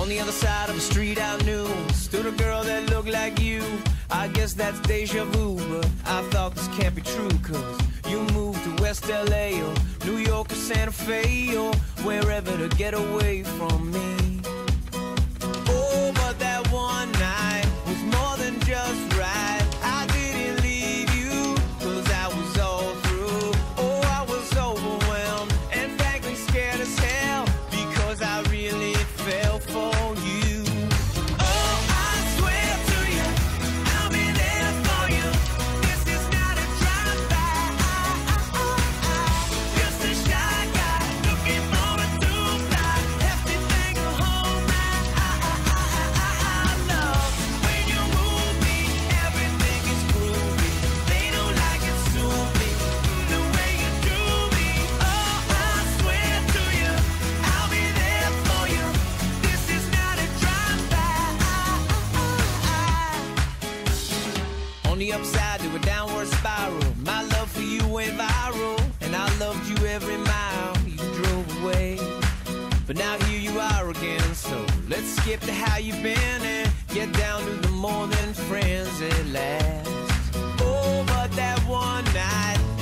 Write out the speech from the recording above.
the other side of the street I knew stood a girl that looked like you. I guess that's deja vu, but I thought this can't be true, cause you moved to West LA or New York or Santa Fe or wherever to get away from me. Oh, but that one night was more than just right. I didn't leave you, cause I was all through. Oh, I was overwhelmed and frankly scared as hell, because I really fell for you. Oh, I swear to you, I'll be there for you. This is not a drive-by. Just a shy guy looking for a two-fly. Everything a whole night. I love when you move me. Everything is groovy. They don't like it, sue me the way you do me. Oh, I swear to you, I'll be there for you. This is not a drive-by. On the upside to a downward spiral, my love for you went viral, and I loved you every mile you drove away. But now here you are again, so let's skip to how you've been and get down to the more than friends at last. Oh, but that one night